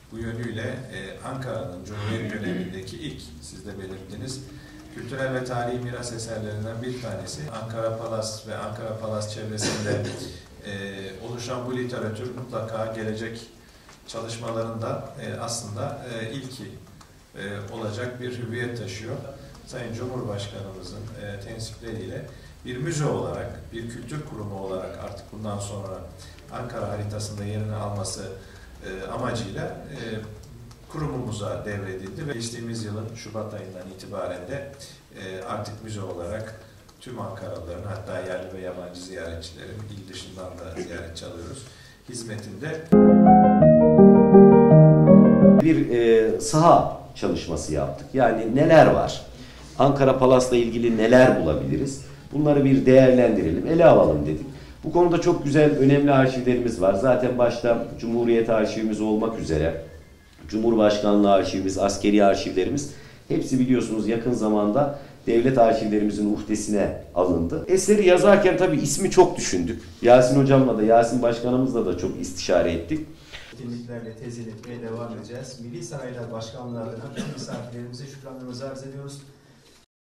bu yönüyle Ankara'nın Cumhuriyet dönemindeki ilk, siz de belirttiniz, kültürel ve tarihi miras eserlerinden bir tanesi. Ankara Palas ve Ankara Palas çevresinde oluşan bu literatür mutlaka gelecek çalışmalarında aslında ilki olacak bir hüviyet taşıyor. Sayın Cumhurbaşkanımızın tensipleriyle bir müze olarak, bir kültür kurumu olarak artık bundan sonra Ankara haritasında yerini alması amacıyla kurumumuza devredildi ve geçtiğimiz yılın Şubat ayından itibaren de artık müze olarak tüm Ankaralıların, hatta yerli ve yabancı ziyaretçilerin, il dışından da ziyaretçi alıyoruz, hizmetinde. Bir saha çalışması yaptık. Yani neler var? Ankara Palas'la ilgili neler bulabiliriz? Bunları bir değerlendirelim, ele alalım dedik. Bu konuda çok güzel, önemli arşivlerimiz var. Zaten başta Cumhuriyet Arşivimiz olmak üzere, Cumhurbaşkanlığı Arşivimiz, askeri arşivlerimiz, hepsi biliyorsunuz yakın zamanda devlet arşivlerimizin uhdesine alındı. Eseri yazarken tabii ismi çok düşündük. Yasin Hocam'la da, Yasin Başkanımızla da çok istişare ettik. Etkinliklerle tezin etmeye devam edeceğiz. Milli Saraylar Başkanlığı adına misafirlerimize şükranlarımızı arz ediyoruz.